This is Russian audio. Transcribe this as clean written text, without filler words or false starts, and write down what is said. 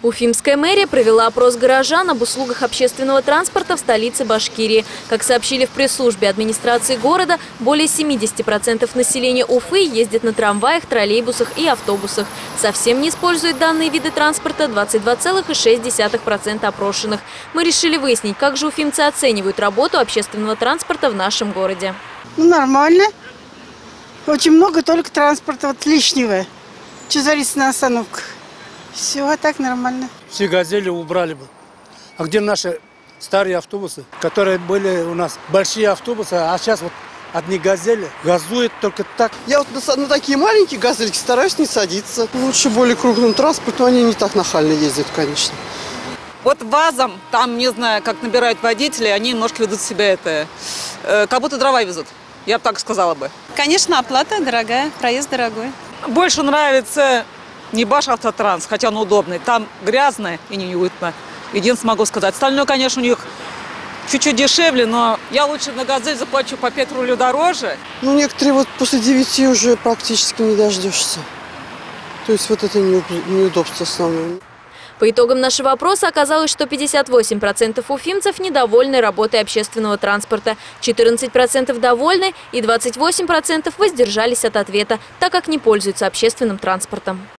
Уфимская мэрия провела опрос горожан об услугах общественного транспорта в столице Башкирии. Как сообщили в пресс-службе администрации города, более 70% населения Уфы ездит на трамваях, троллейбусах и автобусах. Совсем не используют данные виды транспорта 22,6% опрошенных. Мы решили выяснить, как же уфимцы оценивают работу общественного транспорта в нашем городе. Нормально. Очень много только транспорта вот лишнего. Что творится на остановках? Все, а так нормально. Все «Газели» убрали бы. А где наши старые автобусы, которые были у нас большие автобусы, а сейчас вот одни «Газели» газуют только так. Я вот на такие маленькие «Газельки» стараюсь не садиться. Лучше более крупным транспортом, они не так нахально ездят, конечно. Вот ВАЗом, там, не знаю, как набирают водителей, они немножко ведут себя как будто дрова везут. Я бы так сказала бы. Конечно, оплата дорогая, проезд дорогой. Больше нравится не Башавтотранс, хотя он удобный. Там грязно и неуютно. Единственное могу сказать. Остальное, конечно, у них чуть-чуть дешевле, но я лучше на «Газель» заплачу по 5 рублей дороже. Ну, некоторые вот после 9 уже практически не дождешься. То есть вот это неудобство основное. По итогам нашего опроса оказалось, что 58% уфимцев недовольны работой общественного транспорта, 14% довольны и 28% воздержались от ответа, так как не пользуются общественным транспортом.